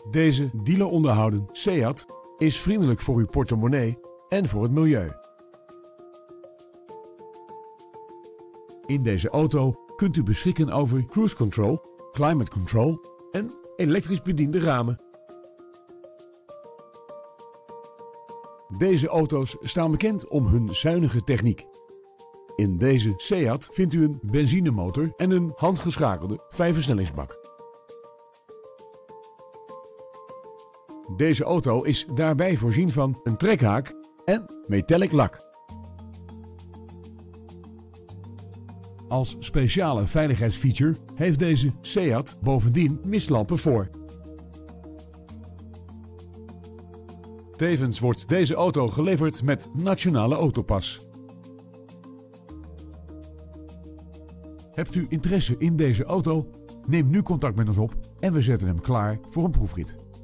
Deze dealer onderhouden Seat is vriendelijk voor uw portemonnee en voor het milieu. In deze auto kunt u beschikken over cruise control, climate control en elektrisch bediende ramen. Deze auto's staan bekend om hun zuinige techniek. In deze Seat vindt u een benzinemotor en een handgeschakelde 5-versnellingsbak. Deze auto is daarbij voorzien van een trekhaak en metallic lak. Als speciale veiligheidsfeature heeft deze Seat bovendien mistlampen voor. Tevens wordt deze auto geleverd met Nationale Autopas. Hebt u interesse in deze auto? Neem nu contact met ons op en we zetten hem klaar voor een proefrit.